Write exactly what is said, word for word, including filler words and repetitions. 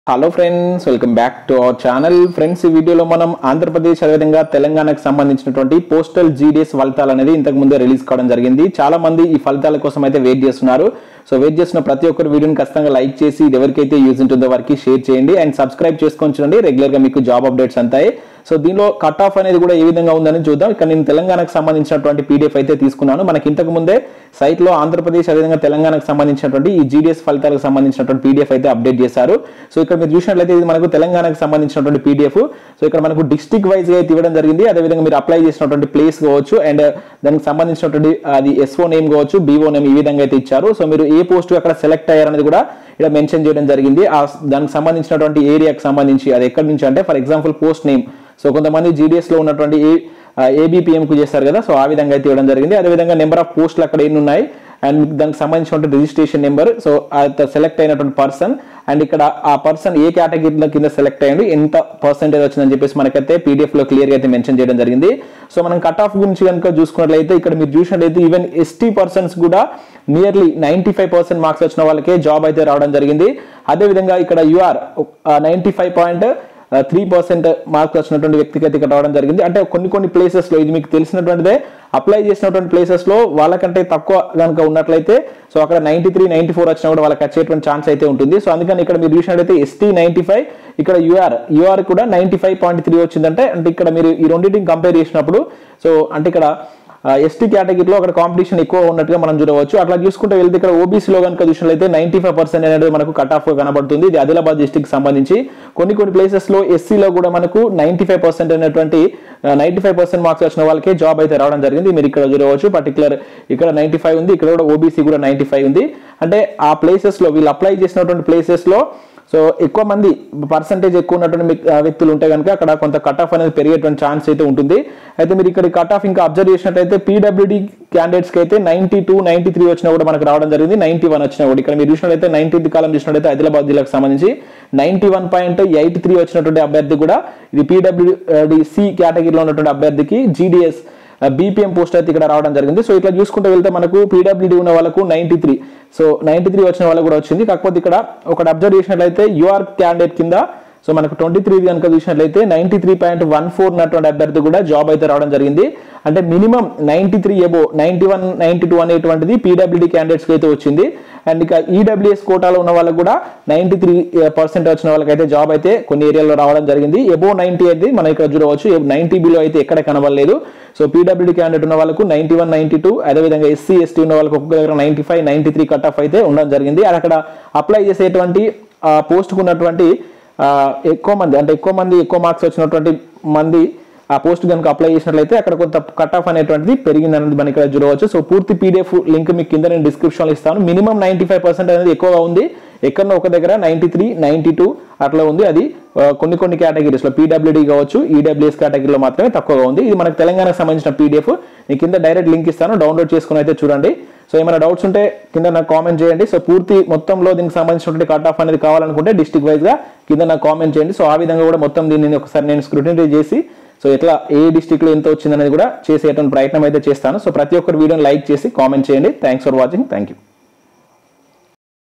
Hello friends, welcome back to our channel. Friends, ఈ వీడియోలో మనం ఆంధ్రప్రదేశ్ అదేవిధంగా తెలంగాణకు సంబంధించినటువంటి పోస్టల్ జీడీఎస్ ఫలితాలు అనేది ఇంతకు ముందే రిలీజ్ కావడం జరిగింది. చాలా మంది ఈ ఫలితాల కోసం అయితే వెయిట్ చేస్తున్నారు. సో వెయిట్ చేస్తున్న ప్రతి ఒక్కరు వీడియోని ఖచ్చితంగా లైక్ చేసి ఇది ఎవరికైతే యూజ్ ఉంటుందో వారికి షేర్ చేయండి అండ్ సబ్స్క్రైబ్ చేసుకొని చూడండి. రెగ్యులర్గా మీకు జాబ్ అప్డేట్స్ అంతాయి. సో దీనిలో కట్ ఆఫ్ అనేది కూడా ఏ విధంగా ఉందని చూద్దాం. ఇక్కడ నేను తెలంగాణకు సంబంధించినటువంటి పీడిఎఫ్ అయితే తీసుకున్నాను. మనకి ఇంతకు ముందే సైట్లో ఆంధ్రప్రదేశ్ అదేవిధంగా తెలంగాణకు సంబంధించినటువంటి ఈ జీడీఎస్ ఫలితాలకు సంబంధించినటువంటి పీడిఎఫ్ అయితే అప్డేట్ చేశారు. సో ఇక్కడ మీరు చూసినట్లయితే ఇది మనకు తెలంగాణకు సంబంధించినటువంటి పీడిఎఫ్. సో ఇక్కడ మనకు డిస్ట్రిక్ట్ వైజ్ గా అయితే ఇవ్వడం జరిగింది. అదేవిధంగా మీరు అప్లై చేసినటువంటి ప్లేస్ కావచ్చు అండ్ దానికి సంబంధించినటువంటి అది ఎస్ఓ నేమ్ కావచ్చు, బీఓ నేమ్ ఈ విధంగా అయితే ఇచ్చారు. సో మీరు ఏ పోస్ట్ అక్కడ సెలెక్ట్ అయ్యారనేది కూడా ఇక్కడ మెన్షన్ చేయడం జరిగింది. ఆ దానికి సంబంధించినటువంటి ఏరియాకి సంబంధించి అది ఎక్కడి నుంచి అంటే for example post name. So కొంతమంది జీడీఎస్ లో ఉన్నటువంటి ఏబిపిఎం కు చేస్తారు కదా, సో ఆ విధంగా అయితే ఇవ్వడం జరిగింది. అదేవిధంగా నెంబర్ ఆఫ్ పోస్టులు అక్కడ ఎన్ని ఉన్నాయి అండ్ దానికి సంబంధించినటువంటి రిజిస్ట్రేషన్ నెంబర్, సో సెలెక్ట్ అయినటువంటి పర్సన్ అండ్ ఇక్కడ ఆ పర్సన్ ఏ కేటగిరీల కింద సెలెక్ట్ అయ్యండి, ఎంత పర్సెంటేజ్ వచ్చిందని చెప్పేసి మనకైతే పీడిఎఫ్ లో క్లియర్ గా అయితే మెన్షన్ చేయడం జరిగింది. సో మనం కట్ ఆఫ్ గురించి కనుక చూసుకున్నట్లయితే ఇక్కడ మీరు చూసినట్లయితే ఈవెన్ ఎస్టీ పర్సన్స్ కూడా nearly ninety five percent marks వచ్చిన వాళ్ళకే జాబ్ అయితే రావడం జరిగింది. అదేవిధంగా ఇక్కడ UR ninety five point three percent marks వచ్చినటువంటి వ్యక్తికి అయితే ఇక్కడ రావడం జరిగింది. అంటే కొన్ని కొన్ని ప్లేసెస్ లో ఇది మీకు తెలిసినటువంటిదే, అప్లై చేసినటువంటి ప్లేసెస్ లో వాళ్ళకంటే తక్కువ కనుక ఉన్నట్లయితే సో అక్కడ నైన్టీ త్రీ నైన్టీ ఫోర్ వచ్చినా కూడా వాళ్ళకి వచ్చేటువంటి ఛాన్స్ అయితే ఉంటుంది. సో అందుకని ఇక్కడ మీరు చూసినట్లయితే ఎస్టీ నైన్టీ ఫైవ్, ఇక్కడ యూఆర్ యూఆర్ కూడా నైన్టీ ఫైవ్ పాయింట్ త్రీ వచ్చిందంటే అంటే ఇక్కడ మీరు ఈ రెండింటిని కంపేర్ చేసినప్పుడు సో అంటే ఇక్కడ ఎస్టీ కేటగిరీలో అక్కడ కాంపిటీషన్ ఎక్కువ ఉన్నట్టుగా మనం చూడవచ్చు. అట్లా చూసుకుంటే వెళ్తే ఇక్కడ ఓబీసీలో కనుక చూసినట్లయితే నైన్టీ ఫైవ్ పర్సెంట్ అనేది మనకు కట్ ఆఫ్ కనబడుతుంది. ఇది ఆదిలాబాద్ డిస్టిక్ సంబంధించి. కొన్ని కొన్ని ప్లేసెస్ లో ఎస్సీలో కూడా మనకు నైన్టీ ఫైవ్ పర్సెంట్ అనేటువంటి నైన్టీ ఫైవ్ పర్సెంట్ మార్క్స్ వచ్చిన వాళ్ళకే జాబ్ అయితే రావడం జరిగింది. మీరు ఇక్కడ చూడవచ్చు పర్టికులర్ ఇక్కడ నైన్టీ ఫైవ్ ఉంది, ఇక్కడ కూడా ఓబీసీ కూడా నైన్టీ ఫైవ్ ఉంది. అంటే ఆ ప్లేసెస్ లో వీళ్ళు అప్లై చేసినటువంటి ప్లేసెస్ లో సో ఎక్కువ మంది పర్సంటేజ్ ఎక్కువ ఉన్నటువంటి వ్యక్తులు ఉంటే కనుక అక్కడ కొంత కట్ ఆఫ్ అనేది పెరిగేటువంటి ఛాన్స్ అయితే ఉంటుంది. అయితే మీరు ఇక్కడ కట్ ఆఫ్ ఇంకా అబ్జర్వ్ చేసినట్లయితే పీడబ్ల్యూడి క్యాండిడేట్స్ కి అయితే నైన్టీ టూ నైన్టీ త్రీ వచ్చినా కూడా మనకు రావడం జరిగింది. నైన్టీ వన్ వచ్చినా కూడా ఇక్కడ మీరు చూసినట్లయితే నైన్టీన్త్ కాలం చూసినట్లయితే ఆదిలాబాద్ జిల్లాకు సంబంధించి ninety one point eight three వచ్చినటువంటి అభ్యర్థి కూడా ఇది పీడబ్ల్యూడి సి కేటగిరీలో ఉన్నటువంటి అభ్యర్థికి జీడీఎస్ బీపీఎం పోస్ట్ అయితే ఇక్కడ రావడం జరిగింది. సో ఇట్లా చూసుకుంటూ వెళ్తే మనకు పీడబ్ల్యూడి ఉన్న వాళ్ళకు ninety three so ninety three వచ్చిన వాళ్ళకు కూడా వచ్చింది. కాకపోతే ఇక్కడ ఒకటి అబ్జర్వ్ చేసినట్లయితే యూఆర్ క్యాండిడేట్ కింద సో మనకు ట్వంటీ త్రీ కనుక చూసినట్లయితే ninety three point one four ఉన్నటువంటి అభ్యర్థి కూడా జాబ్ అయితే రావడం జరిగింది. అంటే minimum ninety three above ninety one ninety two అనేటువంటిది పీడబ్ల్యూడి క్యాండిడేట్స్ కి అయితే వచ్చింది. అండ్ ఇక ఈడబ్ల్యూఎస్ కోటాలో ఉన్న వాళ్ళకు కూడా నైన్టీ త్రీ పర్సెంట్ వచ్చిన వాళ్ళకైతే జాబ్ అయితే కొన్ని ఏరియాలో రావడం జరిగింది. ఎబో నైన్టీ అయితే మనం ఇక్కడ చూడవచ్చు, నైన్టీ బిలో అయితే ఎక్కడ కనబడలేదు. సో పీడబ్ల్యూడి క్యాండిడేట్ ఉన్న వాళ్ళకు నైన్టీ వన్ నైన్టీ టూ అదేవిధంగా ఎస్సీ ఎస్టీ ఉన్న వాళ్ళకి ఒక్కొక్క దగ్గర ninety five ninety three cut off అయితే ఉండడం జరిగింది. అది అక్కడ అప్లై చేసేటువంటి పోస్ట్కు ఉన్నటువంటి ఎక్కువ మంది అంటే ఎక్కువ మంది ఎక్కువ మార్క్స్ వచ్చినటువంటి మంది ఆ పోస్ట్ కనుక అప్లై చేసినట్లయితే అక్కడ కొంత కట్ ఆఫ్ అనేటువంటిది పెరిగిందనేది మనం ఇక్కడ చూడవచ్చు. సో పూర్తి పీడిఎఫ్ లింక్ మీకు కింద నేను డిస్క్రిప్షన్ లో ఇస్తాను. మినిమం నైన్టీ ఫైవ్ పర్సెంట్ అనేది ఎక్కువగా ఉంది, ఎక్కడో ఒక దగ్గర నైన్టీ త్రీ నైన్టీ టూ అట్లా ఉంది. అది కొన్ని కొన్ని కేటగిరీస్ లో పీడబ్ల్యూడి కావచ్చు ఈడబ్ల్యూఎస్ కేటగిరీలో మాత్రమే తక్కువగా ఉంది. ఇది మనకు తెలంగాణకు సంబంధించిన పీడిఎఫ్. నేను కింద డైరెక్ట్ లింక్ ఇస్తాను, డౌన్లోడ్ చేసుకుని అయితే చూడండి. సో ఏమైనా డౌట్స్ ఉంటే కింద నాకు కామెంట్ చేయండి. సో పూర్తి మొత్తంలో దీనికి సంబంధించినటువంటి కట్ ఆఫ్ అనేది కావాలనుకుంటే డిస్ట్రిక్ట్ వైజ్ గా కింద నాకు కామెంట్ చేయండి. సో ఆ విధంగా కూడా మొత్తం దీన్ని ఒకసారి నేను స్క్రూటినీ చేసి సో ఎట్లా ఏ డిస్ట్రిక్ట్ లో ఎంత వచ్చిందనేది కూడా చేసేటువంటి ప్రయత్నం అయితే చేస్తాను. సో ప్రతి ఒక్కరు వీడియోని లైక్ చేసి కామెంట్ చేయండి. Thanks for watching. Thank you.